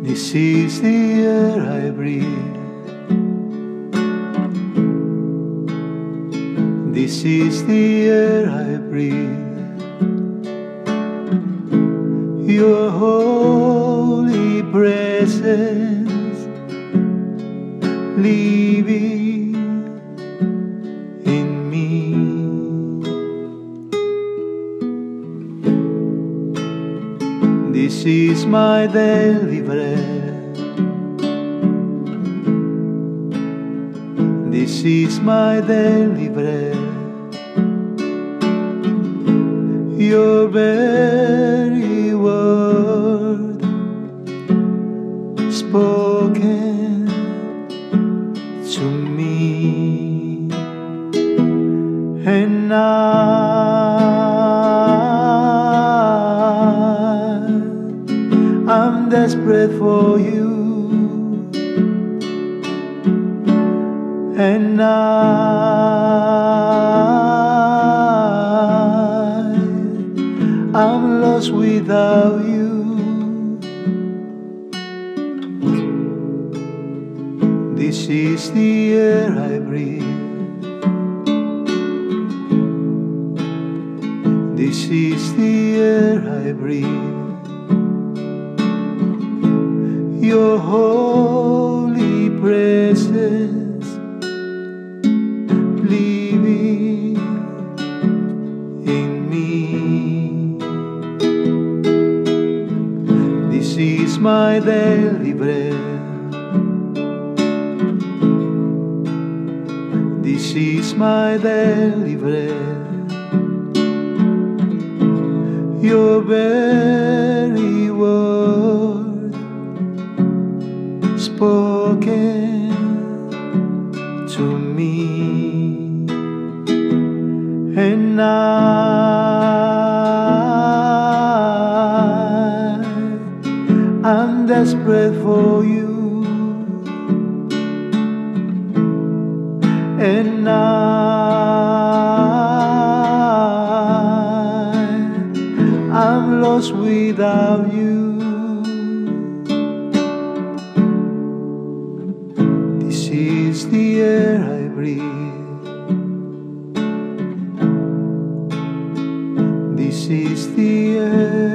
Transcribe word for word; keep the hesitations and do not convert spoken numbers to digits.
This is the air I breathe. This is the air I breathe. Your holy presence living in me. This is my daily bread. This is my daily bread. Your very word spoken to me, and I, I'm desperate for you, and I, I'm lost without you. This is the air I breathe. This is the air I breathe. Your holy presence living in me. This is my daily bread. This is my daily bread. Your very word spoken to me, and I, I'm desperate for you, and I, I'm lost without you. This is the air I breathe. This is the air